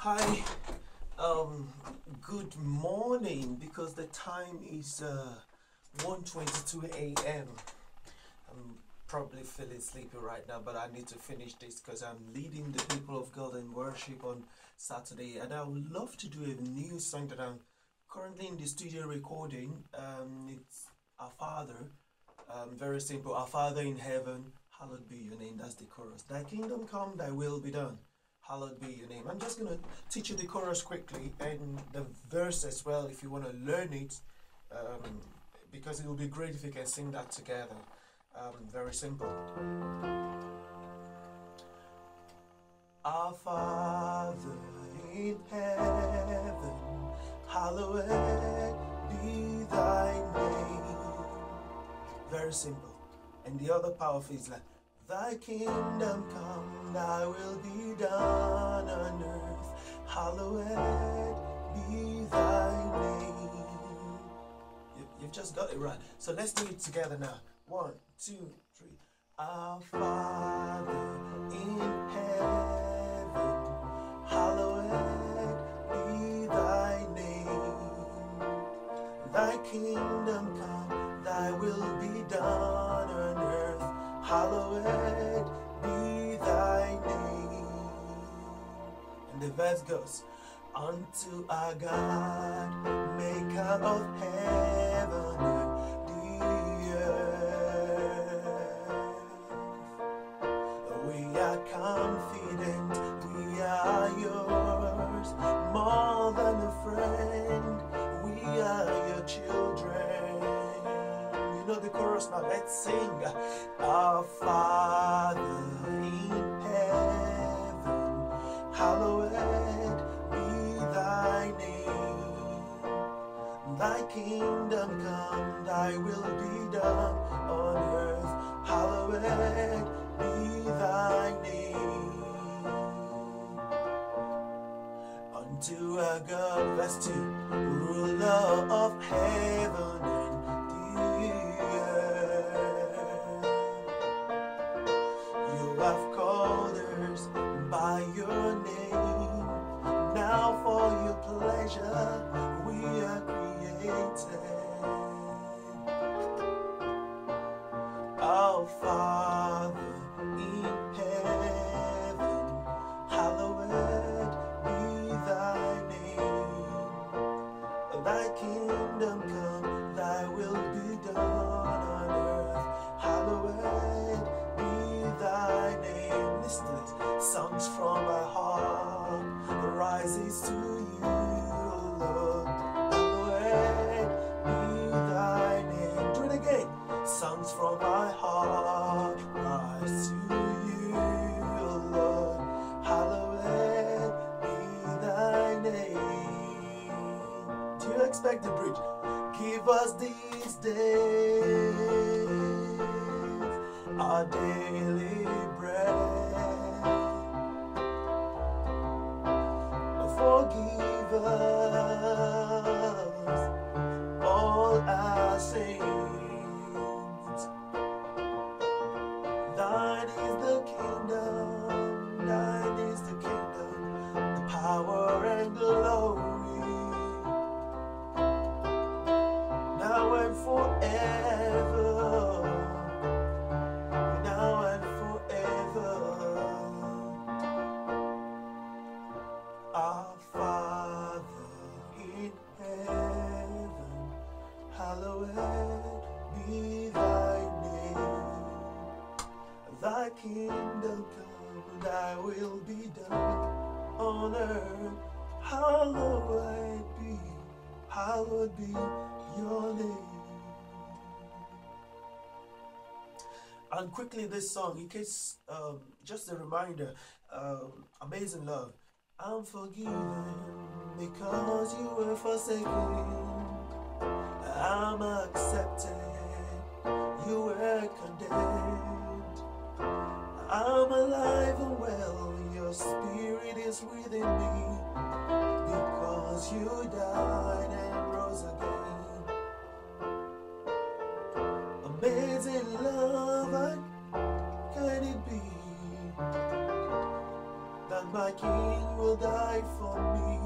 Hi, good morning, because the time is 1:22 a.m. I'm probably feeling sleepy right now, but I need to finish this because I'm leading the people of God in worship on Saturday, and I would love to do a new song that I'm currently in the studio recording. It's Our Father. Very simple. Our Father in heaven, hallowed be your name. That's the chorus. Thy kingdom come, thy will be done. Hallowed be your name. I'm just going to teach you the chorus quickly and the verse as well if you want to learn it, because it will be great if you can sing that together. Very simple. Our Father in heaven, hallowed be thy name. Very simple. And the other powerful is like, thy kingdom come, thy will be done on earth, hallowed be thy name. You've just got it right. So let's do it together now. 1, 2, 3. Our Father in heaven, hallowed be thy name. Thy kingdom come, thy will be done on earth, hallowed be thy name. And the verse goes, unto our God, maker of heaven and the earth. We are confident we are yours, more than a friend, we are your children. You know the chorus now, let's sing. Our Father in heaven, hallowed be thy name. Thy kingdom come, thy will be done on earth, hallowed be thy name. Unto our God, verse 2, ruler of heaven and the earth. You have called us by your name. Now for your pleasure we are created. Our Father in heaven, hallowed be thy name. Thy kingdom come, thy will be done on earth, hallowed be thy name. Listen to this. Songs from my heart rises to you, Lord. Hallowed be thy name. Do it again. Songs from my heart rise to you, Lord. Hallowed be thy name. Do you expect the bridge? Give us these days our daily bread. Forgive us all our sins. Thine is the kingdom, thine is the kingdom, the power and glory, now and forever, now and forever. Our Father in heaven, hallowed be thy name. Thy kingdom come, thy will be done on earth, hallowed be your name. And quickly this song, in case, just a reminder, Amazing Love. I'm forgiven because you were forsaken. I'm accepted, you were condemned. I'm alive and well, your spirit is within me, because you died and rose again. Amazing love, can it be that that my King will die for me.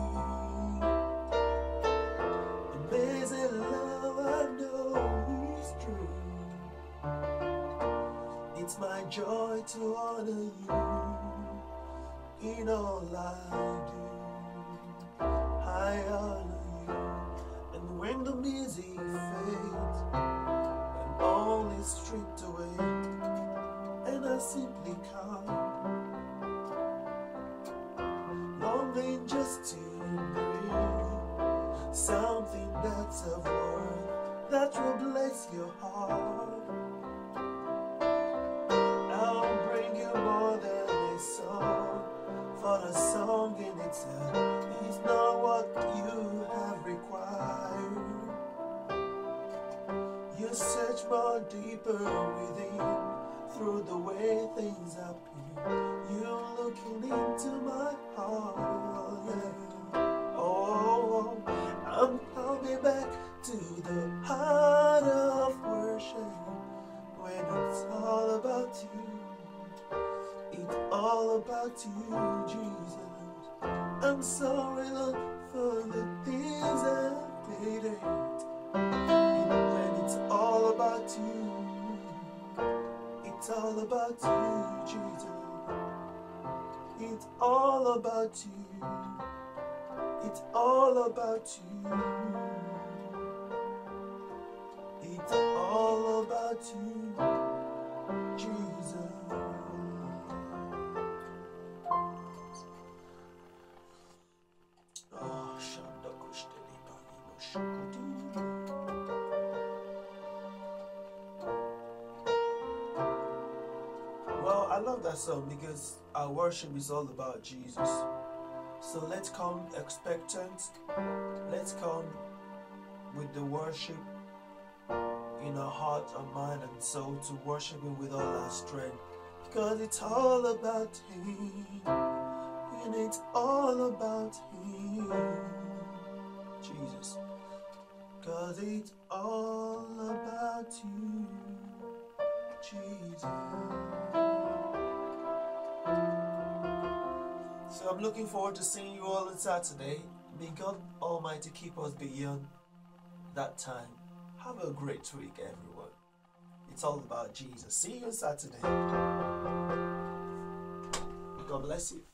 Amazing love, I know is true. It's my joy to honor you in all I do. I honor you, and when the music fades and all is stripped away, and I simply come longing just to bring something that's of worth that will bless your heart. I'll bring you more than a song, for the song in itself is not what you have required. You search more deeper within through the way things appear. You're looking into my heart, yeah. Oh, I'm coming back to the heart of worship when it's all about you. It's all about you, Jesus. I'm sorry, Lord, for the things I've paid it. When it's all about you, it's all about you, Jesus. It's all about you. It's all about you. It's all about you, Jesus. Oh, well, I love that song because our worship is all about Jesus. So let's come expectant. Let's come with the worship in our heart, our mind, and soul to worship Him with all our strength. Because it's all about Him. And it's all about Him. Jesus. Because it's all about you, Jesus. So I'm looking forward to seeing you all on Saturday. May God Almighty keep us beyond that time. Have a great week, everyone. It's all about Jesus. See you on Saturday. God bless you.